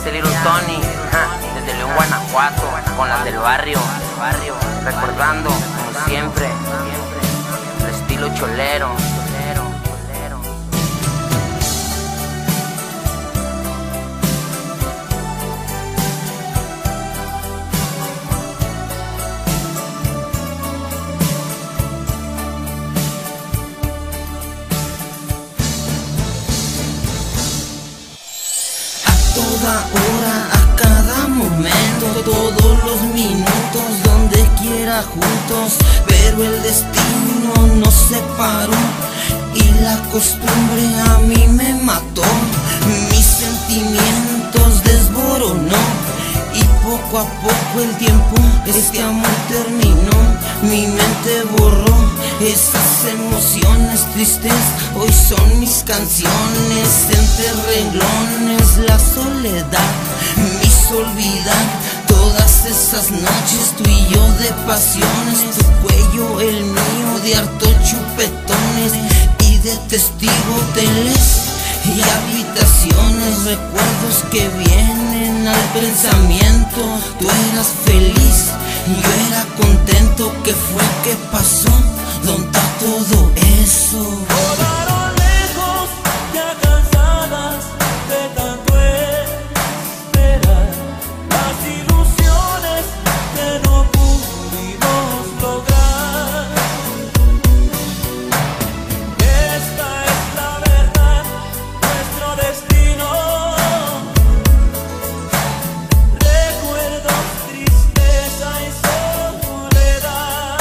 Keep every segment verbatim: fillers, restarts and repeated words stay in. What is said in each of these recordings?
este Little Tony, ja, desde León, Guanajuato, con las del barrio, barrio, recordando como siempre, el estilo cholero. Toda hora, a cada momento, todos los minutos, donde quiera juntos, pero el destino nos separó y la costumbre a mí me mató. Mis sentimientos desboronó y poco a poco el tiempo, este amor terminó. Mi mente borró esas emociones tristes, hoy son mis canciones. Entre renglones la soledad me hizo olvidar todas esas noches, tú y yo de pasiones. Tu cuello, el mío, de hartos chupetones y de testigo hoteles y habitaciones. Recuerdos que vienen al pensamiento. Tú eras feliz, yo era contento. ¿Qué fue que pasó? ¿Dónde está todo eso? Volaron lejos, ya cansadas de tanto esperar, las ilusiones que no pudimos lograr. Esta es la verdad, nuestro destino. Recuerdos, tristeza y soledad.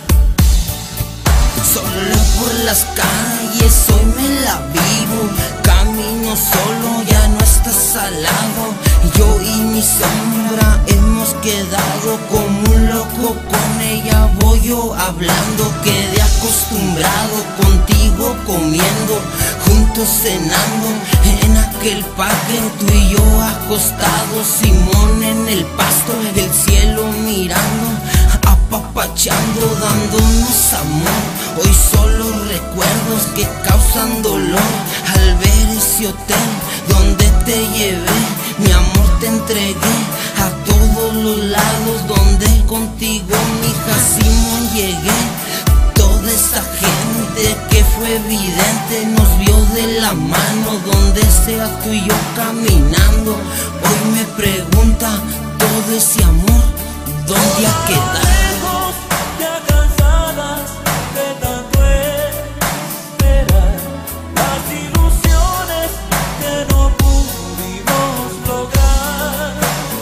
Solo por las calles hoy me la vivo, camino solo, ya no estás al lado. Yo y mi sombra hemos quedado como un loco, con ella voy yo hablando. Quedé acostumbrado contigo comiendo, juntos cenando en aquel parque, tú y yo acostados, Simón en el pasto, el cielo mirando, apapachando, dándonos amor. Hoy solo recuerdos que causan dolor al ver ese hotel donde te llevé, mi amor te entregué a todos los lados, donde contigo mija Simón llegué. Toda esa gente que fue evidente nos vio de la mano, donde sea tú y yo caminando. Hoy me pregunta todo ese amor, ¿dónde ha quedado? Ya cansadas de tanto esperar, las ilusiones que no pudimos lograr.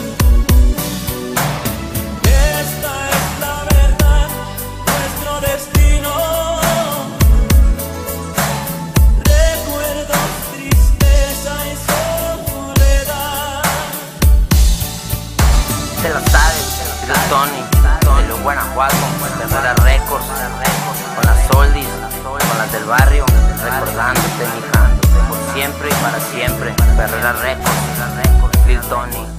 Esta es la verdad, nuestro destino. Recuerdos, tristeza y soledad. Te lo sabes, Little Tony, de León, Guanajuato, Herrera Records, con las oldies, con las del barrio, recordándote, mija, por siempre y para siempre. Herrera Records, Little Tony.